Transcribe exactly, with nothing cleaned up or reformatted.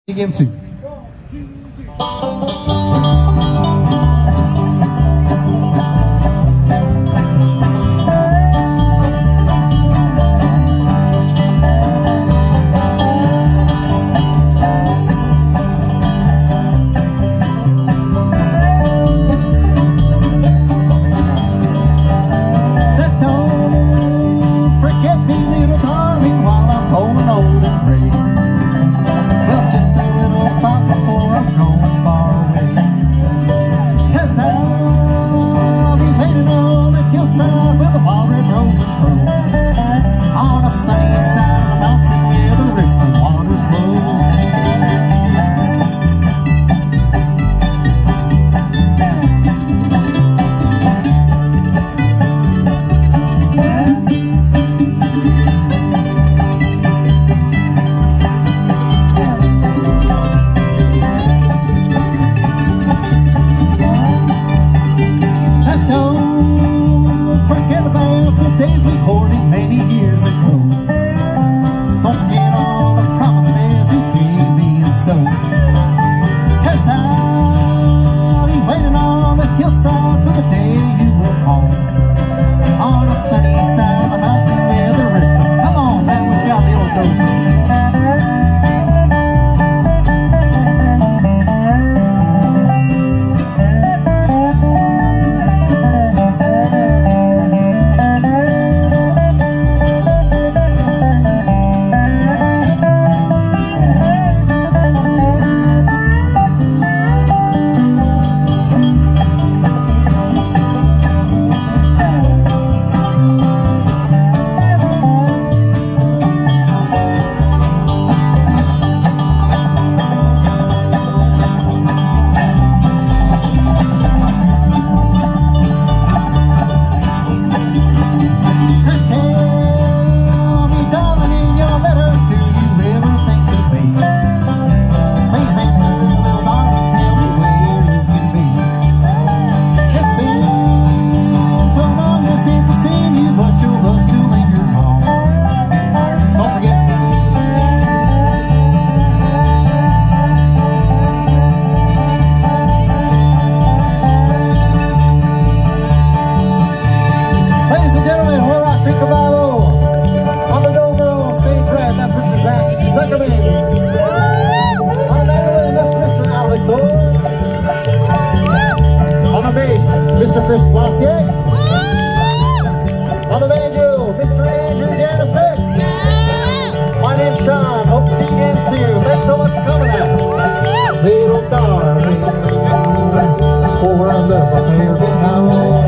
Again soon. Mister Chris Blasiak. On the banjo, Mister Andrew Janicek. My name's Sean. Hope to see you again soon. Thanks so much for coming out. Little darling, for a love affair, you know.